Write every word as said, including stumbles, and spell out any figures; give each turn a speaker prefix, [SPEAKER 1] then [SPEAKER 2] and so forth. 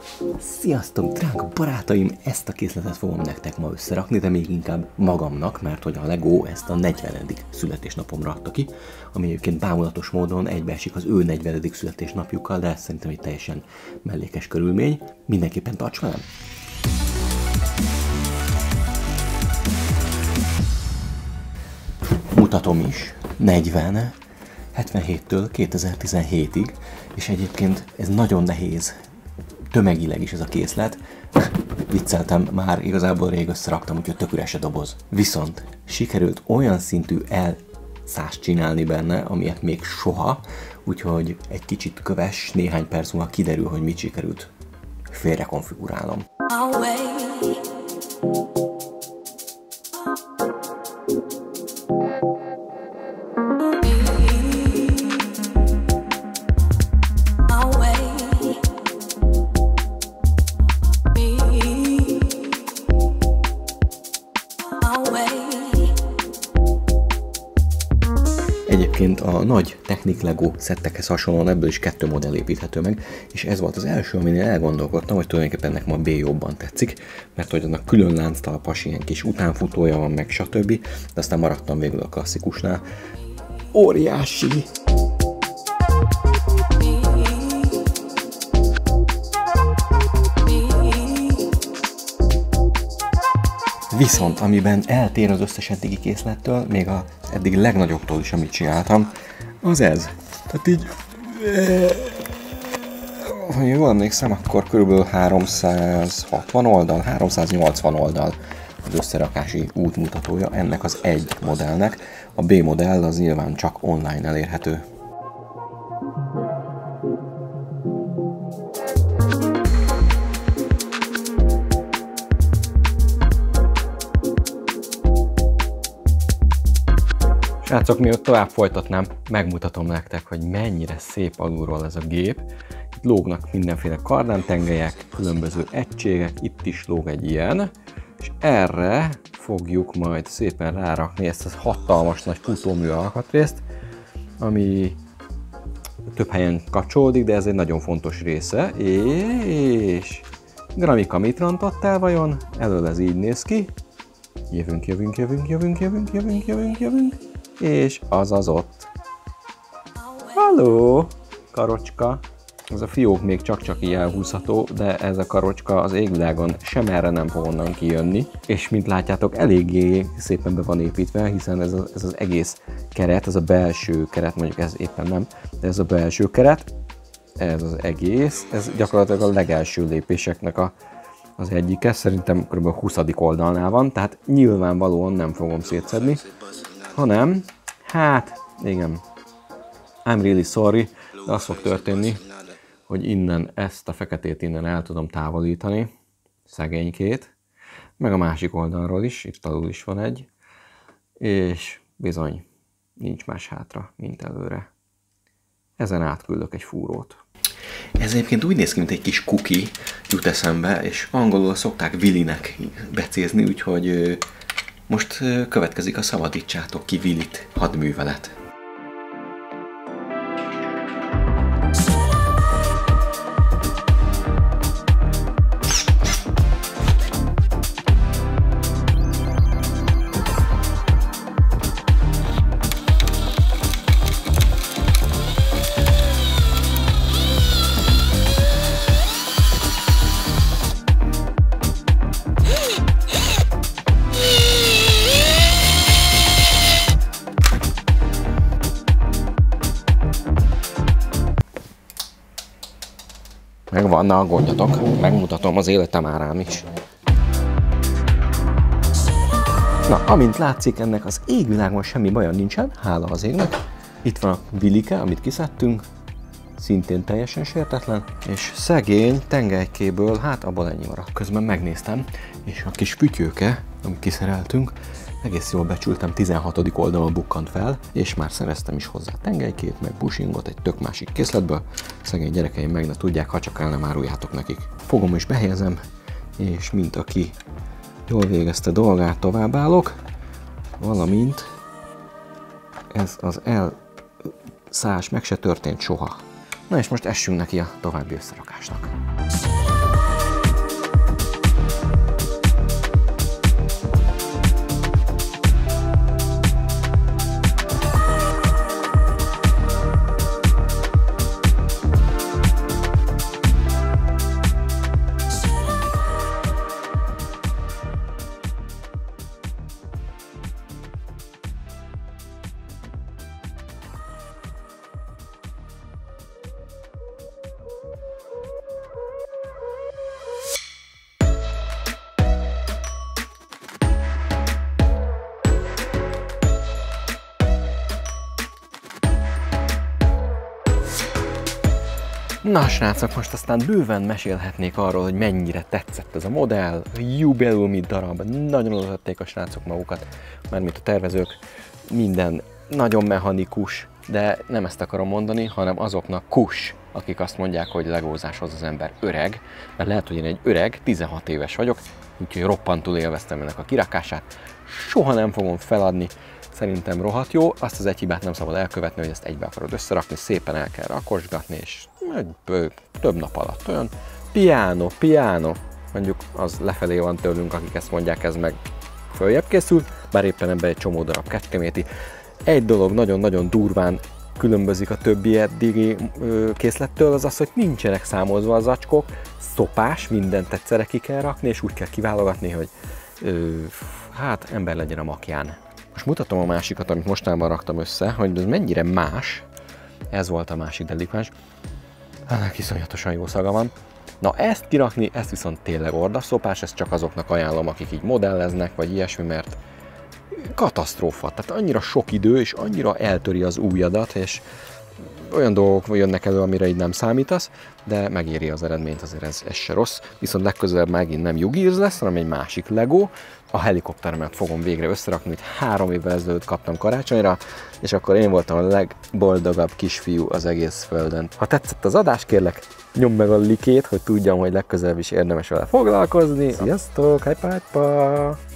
[SPEAKER 1] Sziasztok, drága barátaim! Ezt a készletet fogom nektek ma összerakni, de még inkább magamnak, mert hogy a Lego ezt a negyvenedik születésnapomra adta ki, ami egyébként bámulatos módon egybeesik az ő negyvenedik születésnapjukkal, de szerintem egy teljesen mellékes körülmény. Mindenképpen tarts velem! Mutatom is. negyven, hetvenhéttől kétezer-tizenhétig, és egyébként ez nagyon nehéz, tömegileg is ez a készlet. Vicceltem, már igazából rég összeraktam, úgyhogy tök üres a doboz. Viszont sikerült olyan szintű elszást csinálni benne, amilyet még soha, úgyhogy egy kicsit köves, néhány perc múlva kiderül, hogy mit sikerült félre konfigurálnom. Egyébként a nagy Technic Lego szettekhez hasonlóan ebből is kettő modell építhető meg, és ez volt az első, aminél elgondolkodtam, hogy tulajdonképpen nekem a B jobban tetszik, mert hogy annak külön lánctalpas, ilyen kis utánfutója van, meg stb. De aztán maradtam végül a klasszikusnál. Óriási! Viszont amiben eltér az összes eddigi készlettől, még az eddig legnagyobbtól is, amit csináltam, az ez. Tehát így... Ha jól emlékszem, akkor körülbelül háromszázhatvan oldal, háromszáznyolcvan oldal az összerakási útmutatója ennek az egy modellnek. A B modell az nyilván csak online elérhető. Srácok, mielőtt tovább folytatnám, megmutatom nektek, hogy mennyire szép alulról ez a gép. Itt lógnak mindenféle kardántengelyek, különböző egységek, itt is lóg egy ilyen, és erre fogjuk majd szépen rárakni ezt a hatalmas nagy futómű alkatrészt, ami több helyen kapcsolódik, de ez egy nagyon fontos része, és Gramika, mit rontottál vajon? Elől ez így néz ki. Jövünk, jövünk, jövünk, jövünk, jövünk, jövünk, jövünk, jövünk. És az az ott. Halló, karocska! Ez a fiók még csak-csak így elhúzható, de ez a karocska az égvilágon sem erre nem fog onnan kijönni. És mint látjátok, eléggé szépen be van építve, hiszen ez, a, ez az egész keret, ez a belső keret, mondjuk ez éppen nem, de ez a belső keret, ez az egész, ez gyakorlatilag a legelső lépéseknek a, az egyike, szerintem kb. huszadik oldalnál van, tehát nyilvánvalóan nem fogom szétszedni, hanem, hát, igen, I'm really sorry, de az fog történni, hogy innen ezt a feketét innen el tudom távolítani, szegénykét, meg a másik oldalról is, itt alul is van egy, és bizony, nincs más hátra, mint előre. Ezen átküldök egy fúrót. Ez egyébként úgy néz ki, mint egy kis kuki, jut eszembe, és angolul szokták Willynek becézni, úgyhogy most következik a Szabadítsátok ki Willyt hadművelet. Megvan, ne aggódjatok, megmutatom az életem árán is. Na, amint látszik, ennek az égvilágon semmi baja nincsen, hála az égnek. Itt van a Willyke, amit kiszedtünk, szintén teljesen sértetlen, és szegény tengelykéből, hát abból ennyi maradt. Közben megnéztem, és a kis fütyőke, amit kiszereltünk, egész jól becsültem, tizenhatodik oldalon bukkant fel, és már szereztem is hozzá tengelykét, meg bushingot egy tök másik készletből. Szegény gyerekeim meg ne tudják, ha csak el nem áruljátok nekik. Fogom és behelyezem, és mint aki jól végezte dolgát, továbbállok, valamint ez az elszás meg se történt soha. Na és most essünk neki a további összerakásnak. Na srácok, most aztán bőven mesélhetnék arról, hogy mennyire tetszett ez a modell, jubileumi darab, nagyon odatették a srácok magukat, mármint a tervezők, minden nagyon mechanikus, de nem ezt akarom mondani, hanem azoknak kus, akik azt mondják, hogy legózáshoz az ember öreg, mert lehet, hogy én egy öreg, tizenhat éves vagyok, úgyhogy roppantul élveztem ennek a kirakását, soha nem fogom feladni, szerintem rohadt jó, azt az egy hibát nem szabad elkövetni, hogy ezt egybe akarod összerakni, szépen el kell rakosgatni, és több nap alatt olyan piano, piano, mondjuk az lefelé van tőlünk, akik ezt mondják, ez meg följebb készült, bár éppen ebben egy csomó darab kecskeméti. Egy dolog nagyon-nagyon durván különbözik a többi eddigi készlettől, az az, hogy nincsenek számolva az zacskók, szopás, mindent egyszerre ki kell rakni, és úgy kell kiválogatni, hogy ö, hát ember legyen a makján. Most mutatom a másikat, amit mostanában raktam össze, hogy ez mennyire más. Ez volt a másik delikváns. Hát, iszonyatosan jó szaga van. Na ezt kirakni, ezt viszont tényleg ordaszopás, ezt csak azoknak ajánlom, akik így modelleznek, vagy ilyesmi, mert katasztrófa. Tehát annyira sok idő, és annyira eltöri az ujjadat, és olyan dolgok jönnek elő, amire így nem számítasz, de megéri az eredményt, azért ez, ez se rossz. Viszont legközelebb megint nem Yugi's lesz, hanem egy másik Lego. A helikopteremet fogom végre összerakni, amit három évvel ezelőtt kaptam karácsonyra, és akkor én voltam a legboldogabb kisfiú az egész földön. Ha tetszett az adás, kérlek, nyomd meg a likét, hogy tudjam, hogy legközelebb is érdemes vele foglalkozni. Sziasztok, hype, hype!